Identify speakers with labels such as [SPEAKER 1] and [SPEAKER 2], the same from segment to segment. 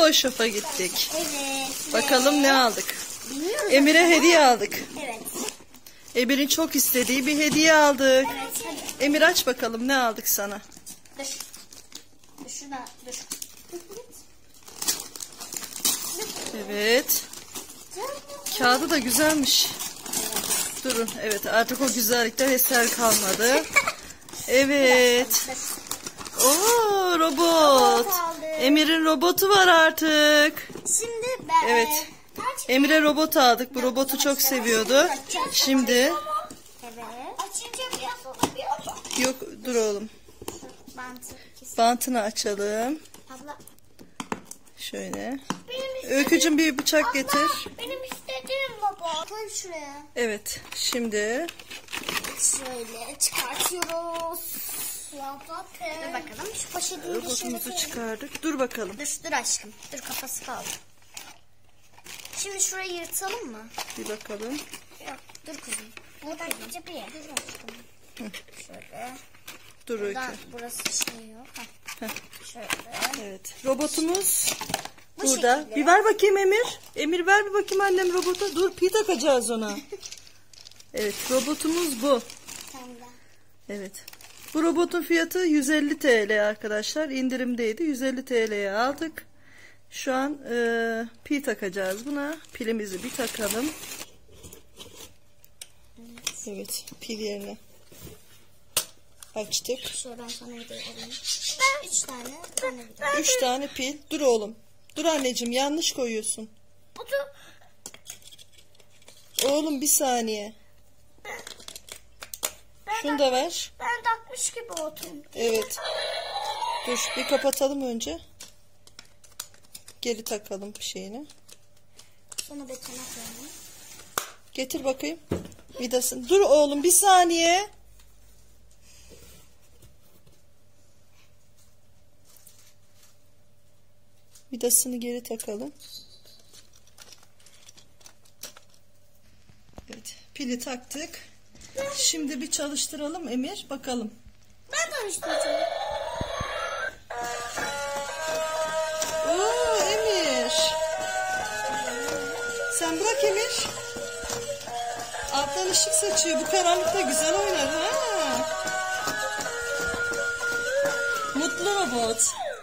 [SPEAKER 1] Toy Shop'a gittik.
[SPEAKER 2] Evet.
[SPEAKER 1] Bakalım ne aldık?
[SPEAKER 2] Bilmiyoruz
[SPEAKER 1] Emir'e
[SPEAKER 2] ama.
[SPEAKER 1] hediye aldık.
[SPEAKER 2] Evet.
[SPEAKER 1] Emir'in çok istediği bir hediye aldık.
[SPEAKER 2] Evet hadi.
[SPEAKER 1] Emir aç bakalım ne aldık sana.
[SPEAKER 2] Dur. Dur şurada dur.
[SPEAKER 1] Evet. Kağıdı da güzelmiş. Durun. Evet artık o güzellikten eser kalmadı. Evet. Oo robot. Emir'in robotu var artık.
[SPEAKER 2] Şimdi ben...
[SPEAKER 1] Evet. Emir'e robot aldık. Bu robotu çok seviyordu. Şimdi
[SPEAKER 2] Evet. Açınca biraz olabiliyor.
[SPEAKER 1] yok dur oğlum.
[SPEAKER 2] Bantı ikisi.
[SPEAKER 1] Bantını açalım.
[SPEAKER 2] Abla.
[SPEAKER 1] Şöyle.
[SPEAKER 2] Benim
[SPEAKER 1] Öykücüm bir bıçak getir.
[SPEAKER 2] Benim istediğim baba. Koy şuraya.
[SPEAKER 1] Evet. Şimdi
[SPEAKER 2] Şöyle çıkartıyoruz. Dur bakalım şu poşetin
[SPEAKER 1] robotumuzu çıkardık. Dur bakalım.
[SPEAKER 2] Dur aşkım. Dur kafası kaldı. Şimdi şurayı yırtalım mı?
[SPEAKER 1] Bir bakalım.
[SPEAKER 2] Yok dur kızım. Buradan gidince bir yer. Dur aşkım. Şöyle.
[SPEAKER 1] Dur Öykü.
[SPEAKER 2] Buradan burası şey yok. Şöyle.
[SPEAKER 1] Evet. Robotumuz
[SPEAKER 2] Bu
[SPEAKER 1] burada.
[SPEAKER 2] şekilde.
[SPEAKER 1] Bir ver bakayım Emir. Emir ver bir bakayım annem robota. Dur pi takacağız ona. Evet robotumuz bu.
[SPEAKER 2] Tamam da.
[SPEAKER 1] Evet. Bu robotun fiyatı 150 TL arkadaşlar. İndirimdeydi. 150 TL'ye aldık. Şu an pil takacağız buna. Pilimizi bir takalım. Evet. Pil yerine açtık.
[SPEAKER 2] Şöyle ben sana hediye alayım. 3 tane. Ben de bir tane.
[SPEAKER 1] 3 tane pil. Dur oğlum. Dur anneciğim yanlış koyuyorsun. Oğlum bir saniye. Şunu da ver.
[SPEAKER 2] Ben takmış gibi oldum.
[SPEAKER 1] Evet. Dur bir kapatalım önce. Geri takalım şeyini.
[SPEAKER 2] Sonra betona koyalım.
[SPEAKER 1] Getir bakayım. Vidasını. Dur oğlum bir saniye. Vidasını geri takalım. Evet. Pili taktık. Şimdi bir çalıştıralım Emir. Bakalım.
[SPEAKER 2] Ben tanıştıracağım.
[SPEAKER 1] Oo Emir. Sen bırak Emir. Alttan ışık saçıyor. Bu karanlıkta güzel oynar ha. Mutlu robot.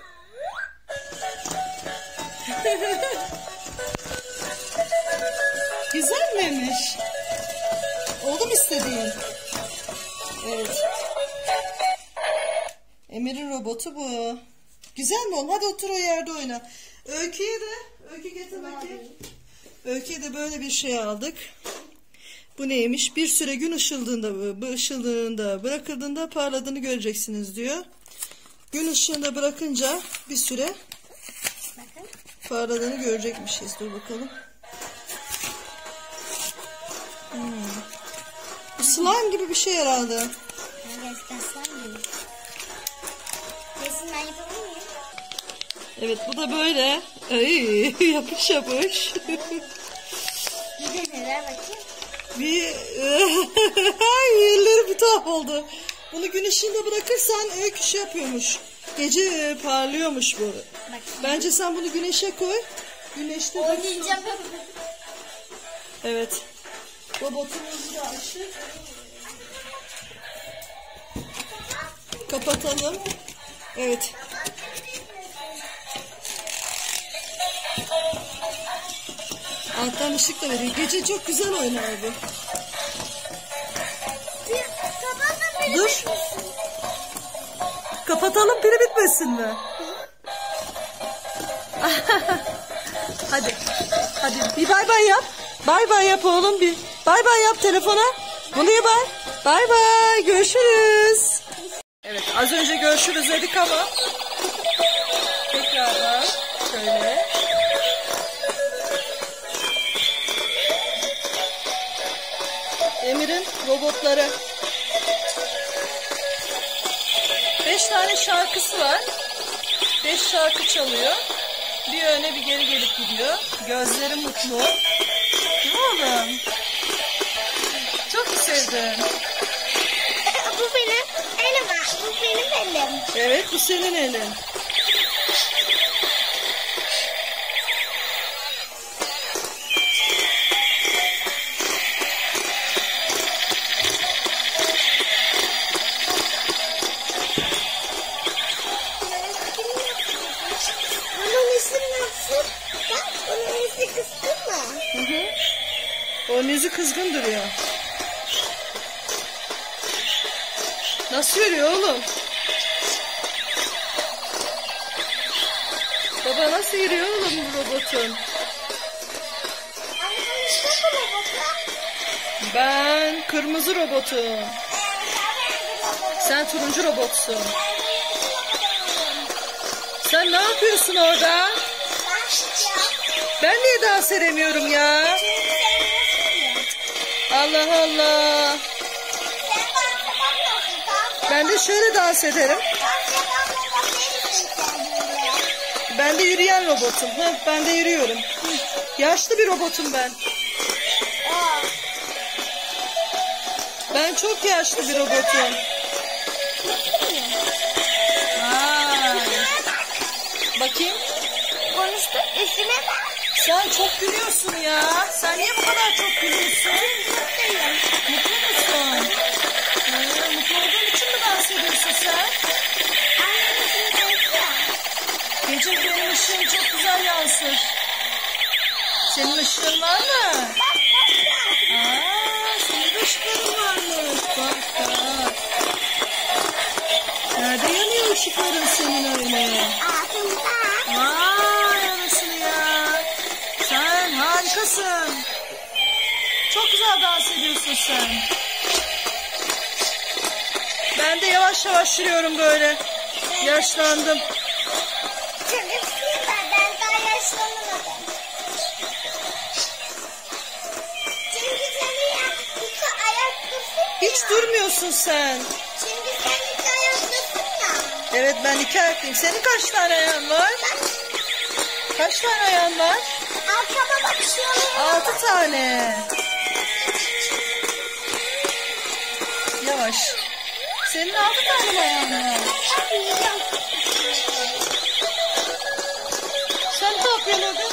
[SPEAKER 1] Güzel miymiş? Oldu mu istediğin? Evet. Emir'in robotu bu. Güzel mi oğlum? Hadi otur o yerde oyna. Öykü'ye de. Öykü getir bakayım. Öykü'ye de böyle bir şey aldık. Bu neymiş? Bir süre gün ışıldığında bırakıldığında parladığını göreceksiniz diyor. Gün ışığında bırakınca bir süre parladığını görecekmişiz. Dur bakalım. Bu slime gibi bir şey herhalde.
[SPEAKER 2] Gerçekten sen mi? Resim ben yapabilir miyim?
[SPEAKER 1] Evet bu da böyle. Ay, yapış yapış.
[SPEAKER 2] Neler bakayım?
[SPEAKER 1] Bir yerleri bir tuhaf oldu. Bunu gün ışığında bırakırsan öykü şey yapıyormuş. Gece parlıyormuş bu.
[SPEAKER 2] Bak.
[SPEAKER 1] Bence sen bunu güneşe koy. Güneşte
[SPEAKER 2] Oynayacağım.
[SPEAKER 1] Evet. Robotumuzu da açtık. Kapatalım. Evet. Alttan ışık da veriyor. Gece çok güzel oynar bu. Dur. Kapatalım pili bitmesin mi? Hadi. Hadi bir bay bay yap. Bay bay yap oğlum bir. Bay bay yap telefona. Bunu bay. Bay bay. Görüşürüz. Evet az önce görüşürüz dedik ama tekrardan şöyle. Emir'in robotları. 5 tane şarkısı var. 5 şarkı çalıyor. Bir öne bir geri gelip gidiyor. Gözleri mutlu. Değil mi oğlum? Çok mu sevdin?
[SPEAKER 2] Bu benim elim. Bu benim elim.
[SPEAKER 1] Evet bu senin elin. Onun yüzü kızgın duruyor. Nasıl yürüyor oğlum? Baba nasıl yürüyor oğlum bu robotun? Ben kırmızı robotum. Sen turuncu robotsun. Sen ne yapıyorsun orada? Ben niye dans edemiyorum ya? Allah Allah. Ben de şöyle dans ederim. Ben de yürüyen robotum. Ben de yürüyorum. Yaşlı bir robotum ben. Ben çok yaşlı bir robotum. Bakayım.
[SPEAKER 2] Konuştu üstüne bak.
[SPEAKER 1] Sen çok gülüyorsun ya. Sen niye bu kadar çok gülüyorsun? Mutlu musun? Mutlu olduğun için mi dans ediyorsun sen? Gece benim ışığım çok güzel yansır. Senin ışığın var mı? Senin de ışıkların varmış. Bak bak. Nerede yanıyor ışıkların senin öyle? Vay anasını ya. Sen harikasın. Çok güzel dans ediyorsun sen. Ben de yavaş yavaş yürüyorum böyle. Yaşlandım.
[SPEAKER 2] Ben daha yaşlanamadım. Çünkü seni ayaktasın.
[SPEAKER 1] Hiç durmuyorsun sen.
[SPEAKER 2] Çünkü sen hiç ayaktasın ya.
[SPEAKER 1] Evet ben 2 ayaklıyım. Senin kaç tane ayağın var? Kaç tane ayağın var?
[SPEAKER 2] Arkama bak şöyle.
[SPEAKER 1] 6 tane. Yavaş. Senin 6 tane mi ayağın var? Sen ne yapıyorsun orada?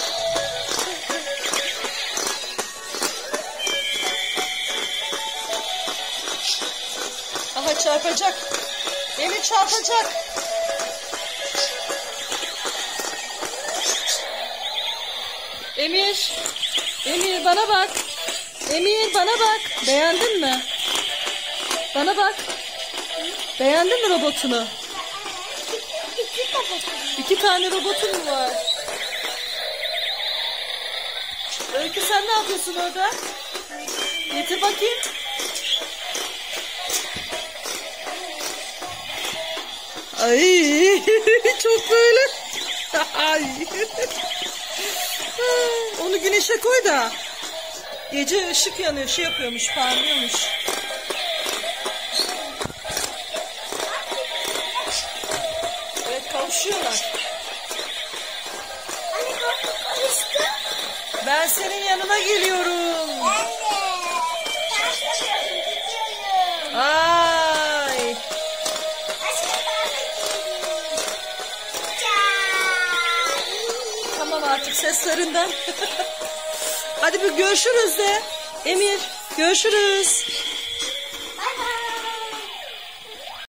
[SPEAKER 1] Aha çarpacak. Emir çarpacak. Emir. Emir bana bak. Emir bana bak. Beğendin mi? Bana bak. Beğendin mi robotunu? 2 tane robotun mu var? Öykü sen ne yapıyorsun orada? Getir bakayım. Ay çok böyle. Ay. Onu güneşe koy da. Gece ışık yanıyor, şey yapıyormuş, parlıyormuş. Evet kavuşuyorlar. Ben senin yanına geliyorum. Ay. Tamam artık seslerinden. Hadi bir görüşürüz de. Emir görüşürüz.